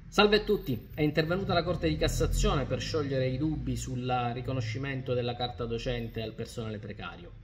Salve a tutti, è intervenuta la Corte di Cassazione per sciogliere i dubbi sul riconoscimento della carta docente al personale precario.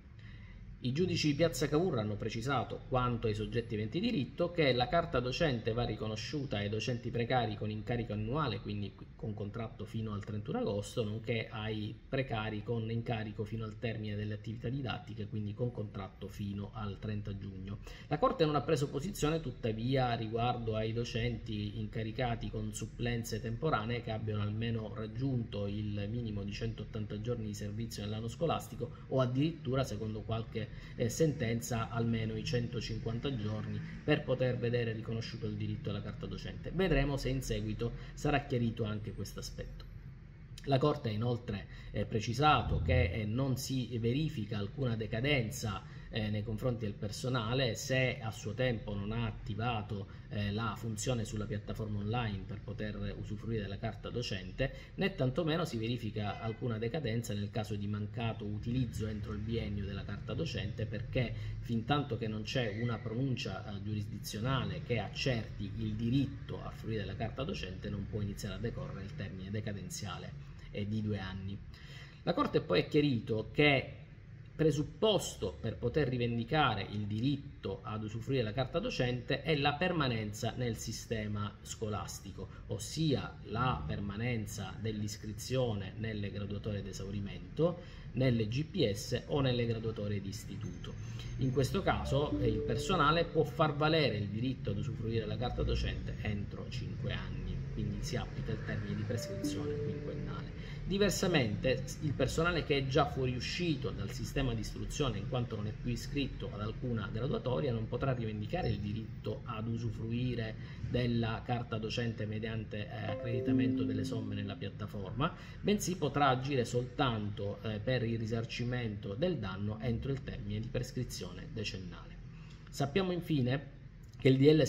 I giudici di Piazza Cavour hanno precisato, quanto ai soggetti aventi diritto, che la carta docente va riconosciuta ai docenti precari con incarico annuale, quindi con contratto fino al 31 agosto, nonché ai precari con incarico fino al termine delle attività didattiche, quindi con contratto fino al 30 giugno. La Corte non ha preso posizione tuttavia riguardo ai docenti incaricati con supplenze temporanee che abbiano almeno raggiunto il minimo di 180 giorni di servizio nell'anno scolastico o addirittura, secondo qualche sentenza, almeno i 150 giorni per poter vedere riconosciuto il diritto alla carta docente. Vedremo se in seguito sarà chiarito anche questo aspetto. La Corte ha inoltre precisato che non si verifica alcuna decadenza nei confronti del personale se a suo tempo non ha attivato la funzione sulla piattaforma online per poter usufruire della carta docente, né tantomeno si verifica alcuna decadenza nel caso di mancato utilizzo entro il biennio della carta docente, perché fintanto che non c'è una pronuncia giurisdizionale che accerti il diritto a fruire della carta docente non può iniziare a decorrere il termine decadenziale di 2 anni. La Corte poi ha chiarito che presupposto per poter rivendicare il diritto ad usufruire della carta docente è la permanenza nel sistema scolastico, ossia la permanenza dell'iscrizione nelle graduatorie ad esaurimento, nelle GPS o nelle graduatorie di istituto. In questo caso il personale può far valere il diritto ad usufruire della carta docente entro 5 anni, quindi si applica il termine di prescrizione quinquennale. Diversamente, il personale che è già fuoriuscito dal sistema di istruzione in quanto non è più iscritto ad alcuna graduatoria non potrà rivendicare il diritto ad usufruire della carta docente mediante accreditamento delle somme nella piattaforma, bensì potrà agire soltanto per il risarcimento del danno entro il termine di prescrizione decennale. Sappiamo infine che il DL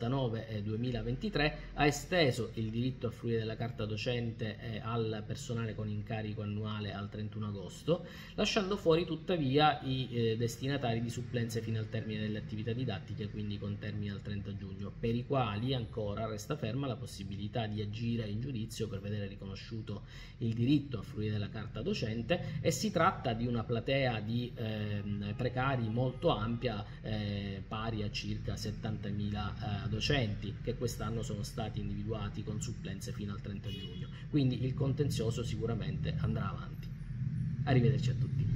69 2023 ha esteso il diritto a fruire della carta docente al personale con incarico annuale al 31 agosto, lasciando fuori tuttavia i destinatari di supplenze fino al termine delle attività didattiche, quindi con termine al 30 giugno, per i quali ancora resta ferma la possibilità di agire in giudizio per vedere riconosciuto il diritto a fruire della carta docente, e si tratta di una platea di precari molto ampia, pari a circa 70.000 docenti che quest'anno sono stati individuati con supplenze fino al 30 giugno, quindi il contenzioso sicuramente andrà avanti. Arrivederci a tutti.